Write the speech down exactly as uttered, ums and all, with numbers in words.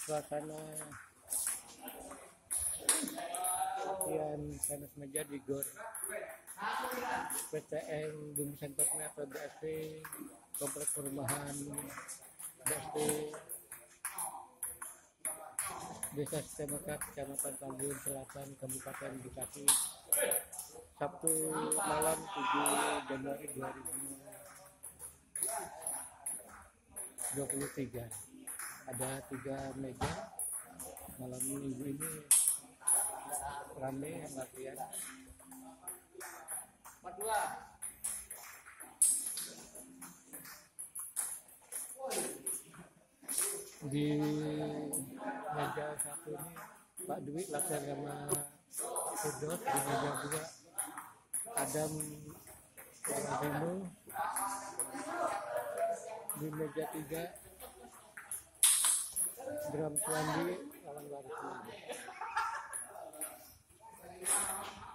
suasana latihan tenis meja di Gor P T N Bumi Center atau D S P Kompleks Perumahan D S P Desa Setemeka, Kecamatan Tambun Selatan, Kabupaten Bekasi, Sabtu malam tujuh Januari dua ribu dua puluh tiga. Ada tiga meja malam minggu ini rame yang latihan. Di meja satu ini Pak Dwi latihan sama Firdaus, di meja dua Adam Reno, di meja tiga Bram Suwandi lawan Waris.